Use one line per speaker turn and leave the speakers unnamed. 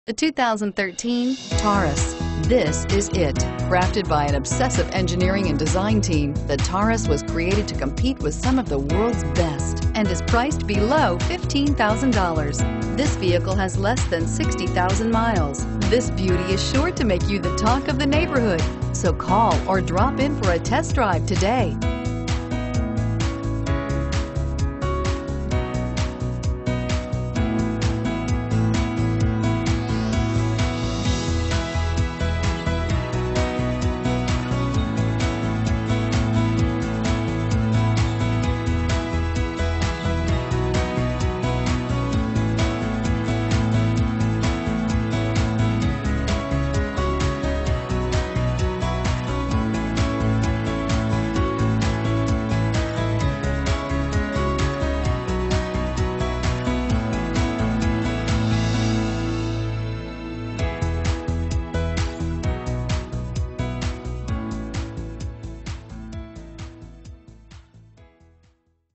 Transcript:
The 2013 Taurus. This is it. Crafted by an obsessive engineering and design team, the Taurus was created to compete with some of the world's best and is priced below $15,000. This vehicle has less than 60,000 miles. This beauty is sure to make you the talk of the neighborhood. So call or drop in for a test drive today.